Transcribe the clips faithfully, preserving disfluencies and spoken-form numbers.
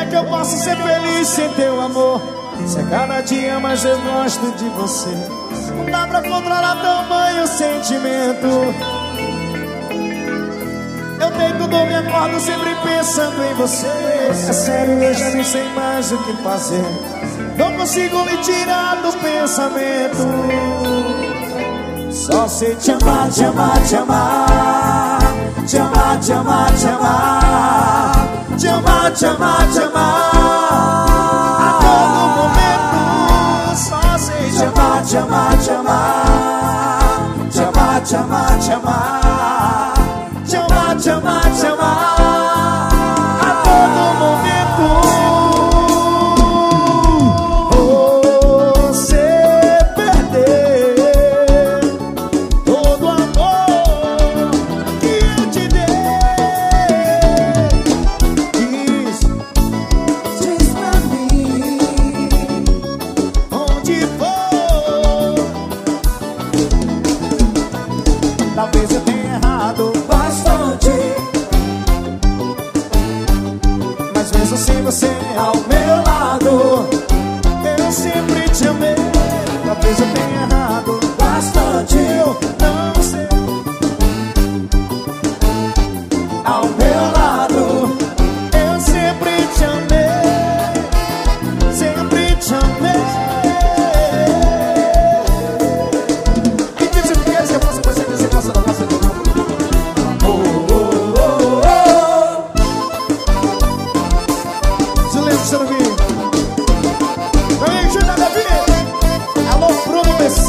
é que eu posso ser feliz sem teu amor? Se a cada dia mais eu gosto de você, não dá pra controlar tamanho sentimento. Eu deito, dou, me acordo sempre pensando em você. É sério, eu já nem sei mais o que fazer. Não consigo me tirar do pensamento. Só sei te amar, te amar, te amar. Te amar, te amar, te amar. Te amar, te amar, te amar. A todo momento. Só sei te amar, te amar, te amar. Te amar, te amar, te amar. Te amar, te amar, te amar. A todo momento. Você perder todo o amor que eu te dei. Diz, diz pra mim onde for. Talvez eu tenha errado bastante, mas mesmo sem você ao meu lado, eu sempre te amei. Talvez eu tenha errado bastante, eu não sei. Ao meu lado, eu sempre te amei. Sempre te amei. E diz o que é que eu posso fazer nesse caso da nossa vida? Silêncio, não vi. Vem, Júnior Davi. Alô, Bruno B C.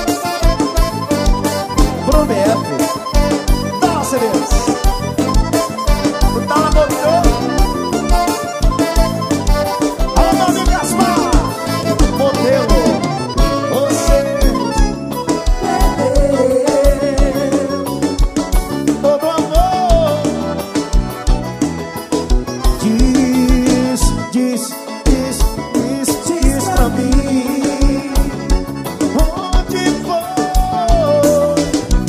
Bruno B F. Nossa, Deus. O Tala botou. Alô, meu amigo Gaspar. Modelo. Você perdeu todo amor. Diz, diz, diz, diz, diz pra mim onde foi.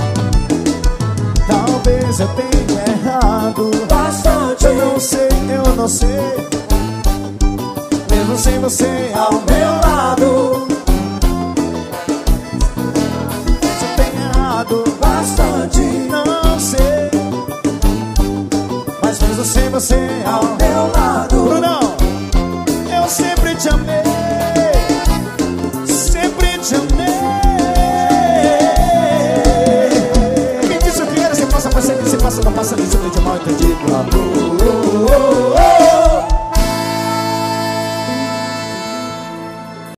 Talvez eu tenha errado bastante. Eu não sei, eu não sei. Mesmo sem você ao meu lado, se eu tenho errado bastante, não sei. Mas mesmo sem você ao meu lado, Brunão, eu sempre te amei. Sempre te amei. Me diz o que era, você passa, você passa, não passa, não passa, não mal entendido.